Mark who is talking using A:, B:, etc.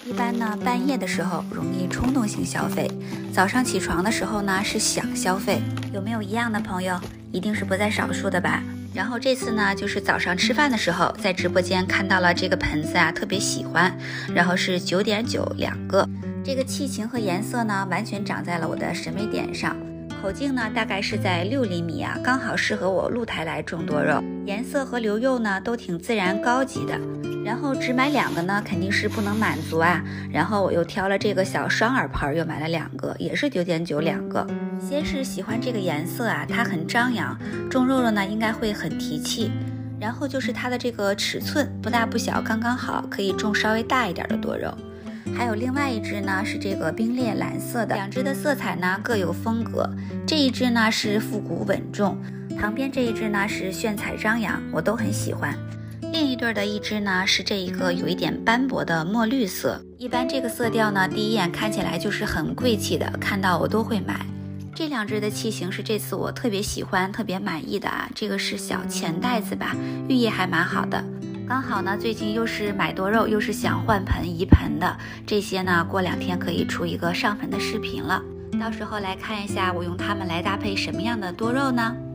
A: 一般呢，半夜的时候容易冲动性消费，早上起床的时候呢是想消费。有没有一样的朋友？一定是不在少数的吧。然后这次呢，就是早上吃饭的时候，在直播间看到了这个盆子啊，特别喜欢，然后是9.9两个。这个器型和颜色呢，完全长在了我的审美点上。口径呢，大概是在6厘米啊，刚好适合我露台来种多肉。颜色和留釉呢，都挺自然高级的。然后只买2个呢，肯定是不能满足啊。然后我又挑了这个小双耳盆，又买了2个，也是9.9两个。先是喜欢这个颜色啊，它很张扬，种肉肉呢应该会很提气。然后就是它的这个尺寸不大不小，刚刚好，可以种稍微大一点的多肉。还有另外一只呢是这个冰裂蓝色的，2只的色彩呢各有风格。这一只呢是复古稳重，旁边这一只呢是炫彩张扬，我都很喜欢。另一对的一只呢是这一个有一点斑驳的墨绿色，一般这个色调呢第一眼看起来就是很贵气的，看到我都会买。这2只的器型是这次我特别喜欢特别满意的啊，这个是小钱袋子吧，寓意还蛮好的。刚好呢最近又是买多肉又是想换盆移盆的，这些呢过2天可以出一个上盆的视频了，到时候来看一下我用它们来搭配什么样的多肉呢。